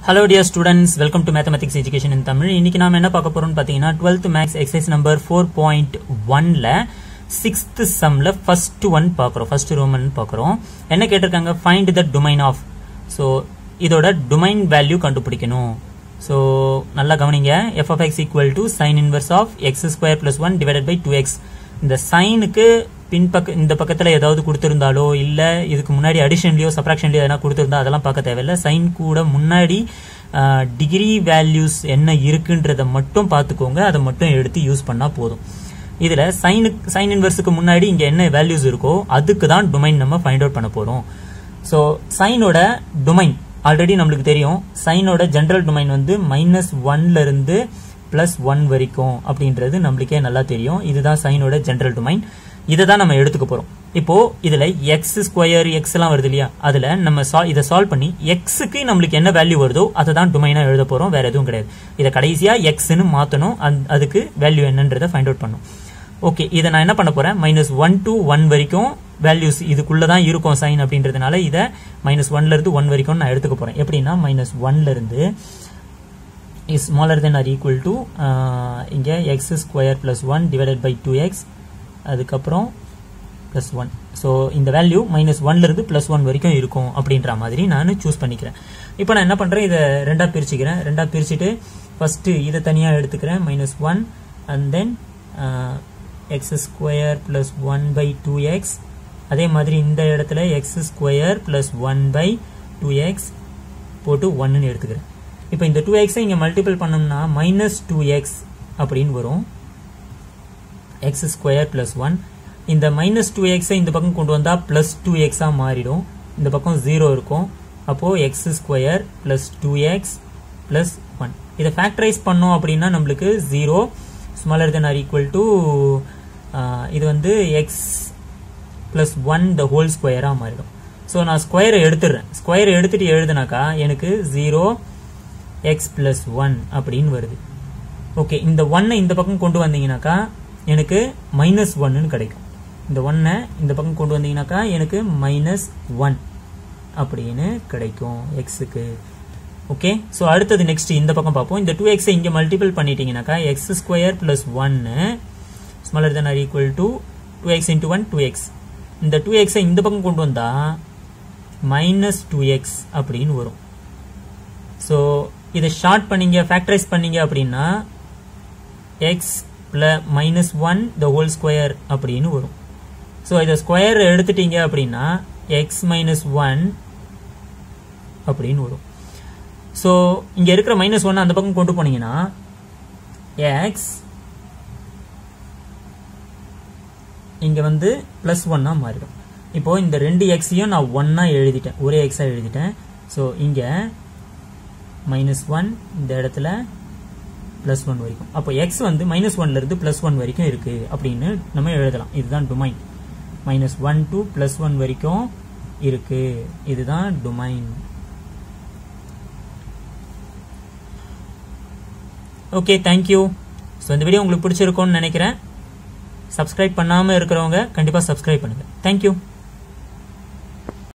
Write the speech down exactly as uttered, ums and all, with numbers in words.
Hello dear students, welcome to Mathematics Education in Tamil. இன்னைக்கு நாம என்ன பார்க்க போறோம்னு பாத்தீங்கன்னா twelfth Maths exercise number four point one ல sixth sum ல first one பார்க்கறோம். first Roman பார்க்கறோம். என்ன கேட்டிருக்காங்க? Find the domain of. So இதோட domain value கண்டுபிடிக்கணும். So நல்லா கவனிங்க. F of x equal to sin inverse of x square plus one divided by two x. இந்த சைனுக்கு பின்பக்க இந்த பக்கத்துல ஏதாவது கொடுத்திருந்தாலோ இல்ல இதுக்கு முன்னாடி அடிஷன்லயோ சப்ட்ராக்ஷன்லயோ எதனா கொடுத்திருந்தா அதெல்லாம் பார்க்க தேவையில்லை. சைன் கூட முன்னாடி டிகிரி வேல்யூஸ் என்ன இருக்குன்றத மட்டும் பார்த்துக்கோங்க. அதை மட்டும் எடுத்து யூஸ் பண்ணா போதும். இதுல சைனு சைன் இன்வர்ஸுக்கு முன்னாடி இங்க என்ன வேல்யூஸ் இருக்கோ அதுக்கு தான் டொமைன் நம்ம ஃபைண்ட் அவுட் பண்ண போறோம். ஸோ சைனோட டொமைன் ஆல்ரெடி நம்மளுக்கு தெரியும். சைனோட ஜெனரல் டொமைன் வந்து மைனஸ் ஒன்ல இருந்து பிளஸ் ஒன் வரைக்கும் அப்படின்றது நம்மளுக்கே நல்லா தெரியும். இதுதான் சைனோட ஜெனரல் டொமைன். இதை தான் நம்ம எடுத்துக்க போறோம். இப்போ இதுல எக்ஸ் ஸ்கொயர் எக்ஸ் எல்லாம் வருது இல்லையா, அதுல நம்ம இதை சால்வ் பண்ணி எக்ஸுக்கு நம்மளுக்கு என்ன வேல்யூ வருதோ அதை தான் டொமைனா எழுத போறோம். வேற எதுவும் கிடையாது. இதை கடைசியா எக்ஸ்ன்னு மாத்தணும். அதுக்கு வேல்யூ என்னன்றதை ஃபைண்ட் அவுட் பண்ணும். ஓகே, இதை நான் என்ன பண்ண போறேன்? மைனஸ் ஒன் டு ஒன் வரைக்கும் வேல்யூஸ் இதுக்குள்ளதான் இருக்கும் சைன் அப்படின்றதுனால இதை மைனஸ் ஒன்ல இருந்து ஒன் வரைக்கும் நான் எடுத்துக்க போறேன். எப்படின்னா மைனஸ் ஒன்ல இருந்து is smaller than or equal to uh, இங்க x square plus one divided by two x அதுக்கப்புறம் plus one. ஸோ இந்த வேல்யூ மைனஸ் ஒன்ல இருந்து பிளஸ் ஒன் வரைக்கும் இருக்கும் அப்படின்ற மாதிரி நான் சூஸ் பண்ணிக்கிறேன். இப்போ நான் என்ன பண்றேன்? இதை ரெண்டா பிரிச்சுக்கிறேன். ரெண்டா பிரிச்சுட்டு ஃபர்ஸ்ட் இதை தனியா எடுத்துக்கிறேன் minus one and then x square plus one by two x. அதே மாதிரி இந்த இடத்துல x square plus one by two x போட்டு ஒன்னு எடுத்துக்கிறேன். இப்போ இந்த டூ எக்ஸை இங்கே மல்டிபிள் பண்ணோம்னா மைனஸ் டூ எக்ஸ் அப்படின்னு வரும். X square plus one. இந்த மைனஸ் டூ எக்ஸை இந்த பக்கம் கொண்டு வந்தால் பிளஸ் டூ எக்ஸாக மாறிடும். இந்த பக்கம் ஜீரோ இருக்கும். அப்போது x square plus two x plus one. இதை ஃபேக்டரைஸ் பண்ணோம் அப்படின்னா நம்மளுக்கு zero smaller than or equal to இது வந்து x plus one the whole ஸ்கொயராக மாறிடும். ஸோ நான் ஸ்கொயரை எடுத்துடுறேன். ஸ்கொயரை எடுத்துட்டு எழுதுனாக்கா எனக்கு ஜீரோ எக்ஸ் பிளஸ் ஒன் அப்படின்னு வருது. ஓகே, இந்த ஒன்னை இந்த பக்கம் கொண்டு வந்தீங்கன்னாக்கா எனக்கு மைனஸ் ஒன்னு கிடைக்கும். இந்த ஒன்னை இந்த பக்கம் கொண்டு வந்தீங்கன்னாக்கா எனக்கு மைனஸ் ஒன் அப்படின்னு கிடைக்கும் எக்ஸுக்கு. ஓகே, ஸோ அடுத்தது நெக்ஸ்ட் இந்த பக்கம் பார்ப்போம். இந்த டூ எக்ஸை இங்கே மல்டிபிள் பண்ணிட்டீங்கன்னாக்கா எக்ஸ் ஸ்கொயர் பிளஸ் ஒன்னு smaller than or equal to two x into one two x. இந்த டூ எக்ஸை இந்த பக்கம் கொண்டு வந்தா மைனஸ் டூ எக்ஸ் அப்படின்னு வரும். ஸோ இதை ஷார்ட் பண்ணீங்க ஃபேக்டரைஸ் பண்ணீங்க அப்படின்னா x plus minus one the whole square அப்படின்னு வரும். ஸோ இதை ஸ்கொயர் எடுத்துட்டீங்க அப்படின்னா எக்ஸ் மைனஸ் ஒன் அப்படின்னு வரும். ஸோ இங்க இருக்கிற மைனஸ் ஒன் அந்த பக்கம் கொண்டு போனீங்கன்னா எக்ஸ் இங்க வந்து பிளஸ் ஒன்னா மாறிடும். இப்போ இந்த ரெண்டு எக்ஸையும் நான் ஒன்னா எழுதிட்டேன், ஒரே எக்ஸா எழுதிட்டேன். ஸோ இங்க மைனஸ் ஒன் இந்த இடத்துல பிளஸ் ஒன் வரைக்கும். அப்போ எக்ஸ் வந்து மைனஸ் ஒன்ல இருந்து பிளஸ் ஒன் வரைக்கும் இருக்கு அப்படின்னு நம்ம எழுதலாம். இதுதான் domain. Minus one to plus one வரைக்கும் இருக்கு. இதுதான் டொமைன். Okay, thank you. ஸோ இந்த வீடியோ உங்களுக்கு பிடிச்சிருக்கும்னு நினைக்கிறேன். சப்ஸ்கிரைப் பண்ணாம இருக்கிறவங்க கண்டிப்பா சப்ஸ்கிரைப் பண்ணுங்க. தேங்க்யூ.